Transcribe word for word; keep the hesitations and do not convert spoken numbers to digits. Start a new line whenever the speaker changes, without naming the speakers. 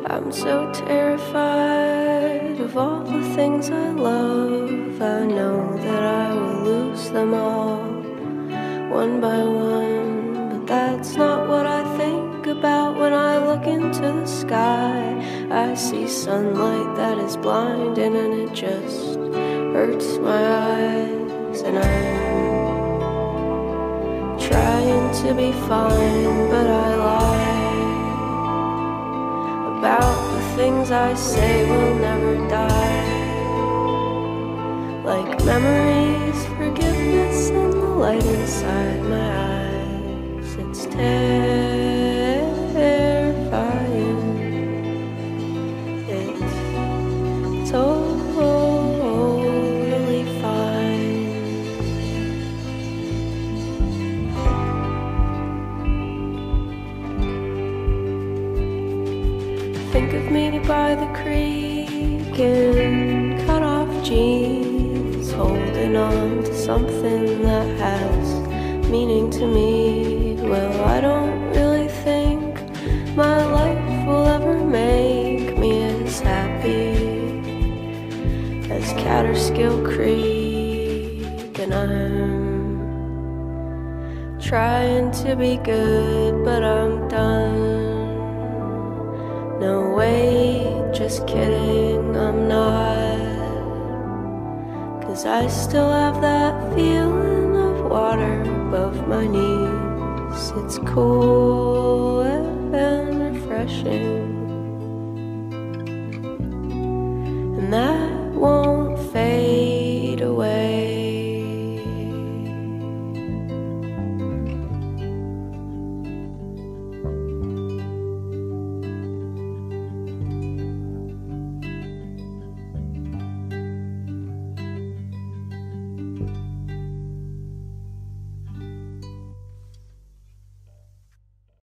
I'm so terrified of all the things I love. I know that I will lose them all, one by one. But that's not what I think about when I look into the sky. I see sunlight that is blinding, and it just hurts my eyes. And I'm trying to be fine, but I lie about the things I say will never die, like memories, forgiveness, and the light inside my eyes. It's terrifying. It's totally fine. Think of me by the creek in cut-off jeans, holding on to something that has meaning to me. Well, I don't really think my life will ever make me as happy as Kaaterskill Creek. And I'm trying to be good, but I'm done. No way, just kidding, I'm not. 'Cause I still have that feeling of water above my knees. It's cool and refreshing, and that